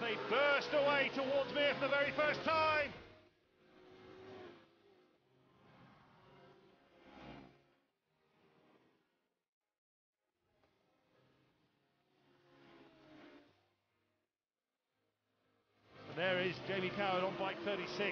They burst away towards me for the very first time. And there is Jamie Coward on bike 36.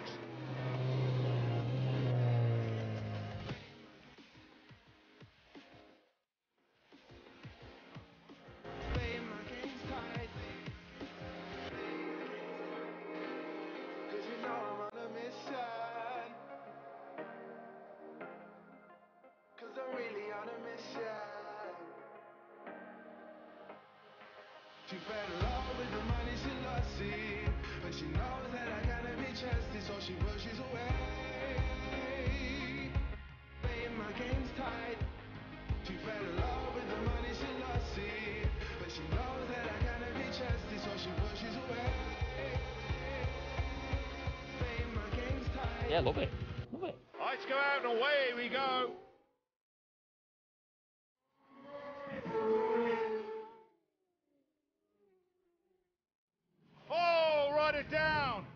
She fell in love with the money she lost, see, but she knows that I gotta be trusted, so she pushes away. Playing my game's tight. She fell in love with the money she lost, see, but she knows that I gotta be trusted, so she pushes away. Playing my game's tight. Yeah, love it. Love it. Lights go out and away we go. Oh, write it down.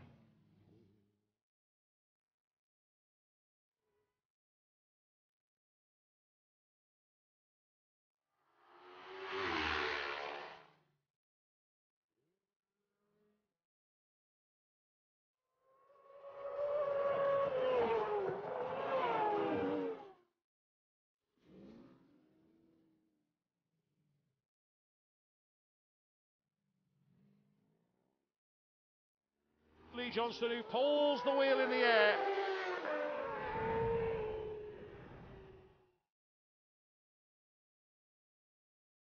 Lee Johnston, who pulls the wheel in the air.